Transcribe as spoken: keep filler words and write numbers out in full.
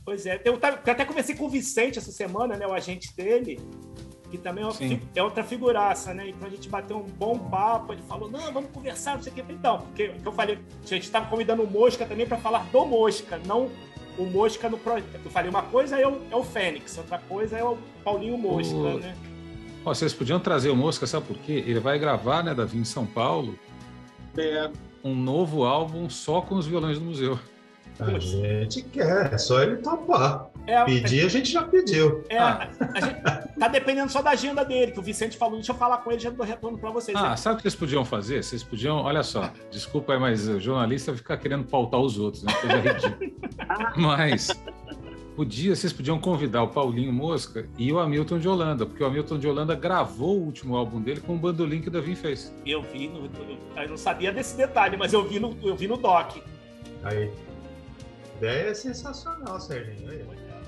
Pois é, eu, eu até conversei com o Vicente essa semana, né, o agente dele, que também é, uma, é outra figuraça, né? Então a gente bateu um bom papo, ele falou, não, vamos conversar, não sei o que. Então, porque eu falei, a gente estava convidando o Mosca também para falar do Mosca, não o Mosca no projeto. Eu falei, uma coisa é o, é o Fênix, outra coisa é o Paulinho Mosca, o... né? Ó, vocês podiam trazer o Mosca, sabe por quê? Ele vai gravar, né, Davi, em São Paulo, é. um novo álbum só com os violões do museu. A gente quer, é só ele topar. É, Pedir, a gente já pediu. É, ah. a, a gente tá dependendo só da agenda dele, que o Vicente falou, deixa eu falar com ele, já dou retorno para vocês. Ah, né? sabe o que vocês podiam fazer? Vocês podiam, olha só, desculpa aí, mas o jornalista fica querendo pautar os outros, né? Coisa ridícula. Mas podia, vocês podiam convidar o Paulinho Mosca e o Hamilton de Holanda, porque o Hamilton de Holanda gravou o último álbum dele com o bandolim que o Davi fez. Eu vi, no, eu não sabia desse detalhe, mas eu vi no, eu vi no doc. Aí. A ideia é sensacional, Serginho. Aí.